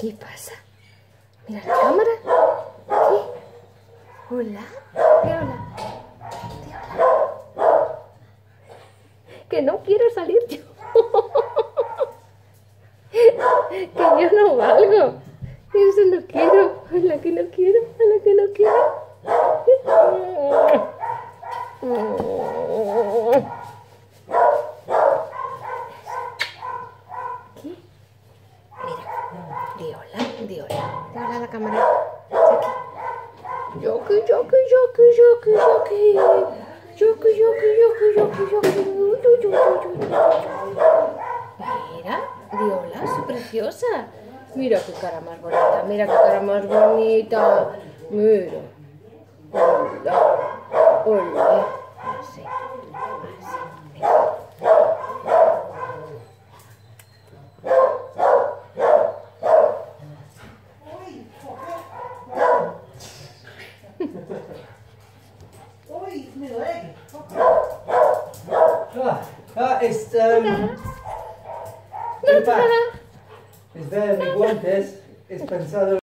¿Qué pasa? Mira la cámara. ¿Qué? Hola. Di hola. Di hola. Que no quiero salir yo. Que yo no valgo. Eso no quiero. Hola, que no quiero. Hola, que no quiero. ¿Qué? Mira. Di hola. Di hola. Di hola a la cámara. Yoki, yoki, yoki, yoki, yoki. Yoki, yoki, yoki, yoki, yoki. Mira, di hola, es preciosa. Mira qué cara más bonita, mira qué cara más bonita. Mira. Hola. Hola. Así. Así. Es ver mis guantes, es pensado.